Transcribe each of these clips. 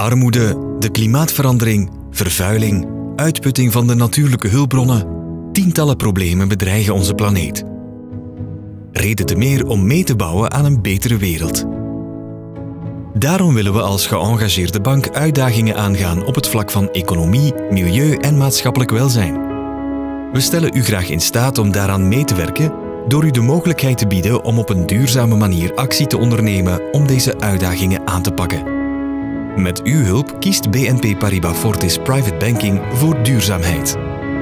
Armoede, de klimaatverandering, vervuiling, uitputting van de natuurlijke hulpbronnen. Tientallen problemen bedreigen onze planeet. Reden te meer om mee te bouwen aan een betere wereld. Daarom willen we als geëngageerde bank uitdagingen aangaan op het vlak van economie, milieu en maatschappelijk welzijn. We stellen u graag in staat om daaraan mee te werken door u de mogelijkheid te bieden om op een duurzame manier actie te ondernemen om deze uitdagingen aan te pakken. Met uw hulp kiest BNP Paribas Fortis Private Banking voor duurzaamheid.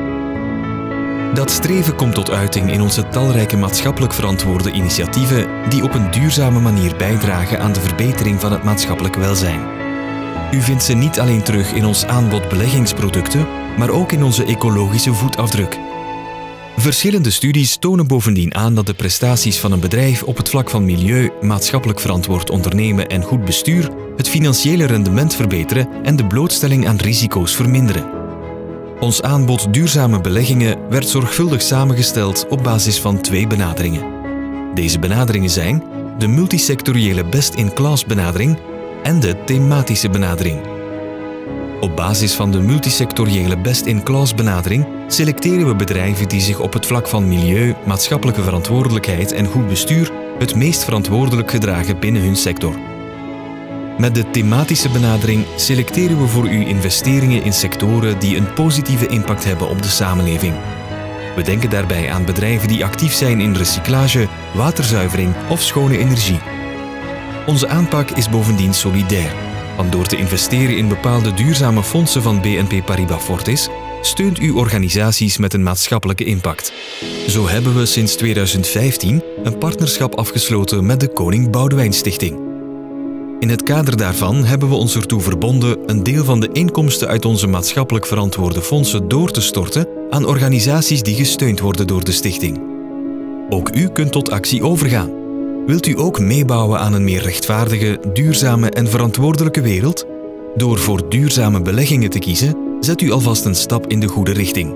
Dat streven komt tot uiting in onze talrijke maatschappelijk verantwoorde initiatieven die op een duurzame manier bijdragen aan de verbetering van het maatschappelijk welzijn. U vindt ze niet alleen terug in ons aanbod beleggingsproducten, maar ook in onze ecologische voetafdruk. Verschillende studies tonen bovendien aan dat de prestaties van een bedrijf op het vlak van milieu, maatschappelijk verantwoord ondernemen en goed bestuur het financiële rendement verbeteren en de blootstelling aan risico's verminderen. Ons aanbod duurzame beleggingen werd zorgvuldig samengesteld op basis van 2 benaderingen. Deze benaderingen zijn de multisectoriële best-in-class benadering en de thematische benadering. Op basis van de multisectoriële best-in-class benadering selecteren we bedrijven die zich op het vlak van milieu, maatschappelijke verantwoordelijkheid en goed bestuur het meest verantwoordelijk gedragen binnen hun sector. Met de thematische benadering selecteren we voor u investeringen in sectoren die een positieve impact hebben op de samenleving. We denken daarbij aan bedrijven die actief zijn in recyclage, waterzuivering of schone energie. Onze aanpak is bovendien solidair, want door te investeren in bepaalde duurzame fondsen van BNP Paribas Fortis steunt u organisaties met een maatschappelijke impact. Zo hebben we sinds 2015 een partnerschap afgesloten met de Koning Boudewijn Stichting. In het kader daarvan hebben we ons ertoe verbonden een deel van de inkomsten uit onze maatschappelijk verantwoorde fondsen door te storten aan organisaties die gesteund worden door de stichting. Ook u kunt tot actie overgaan. Wilt u ook meebouwen aan een meer rechtvaardige, duurzame en verantwoordelijke wereld? Door voor duurzame beleggingen te kiezen, zet u alvast een stap in de goede richting.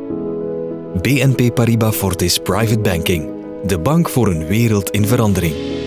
BNP Paribas Fortis Private Banking, de bank voor een wereld in verandering.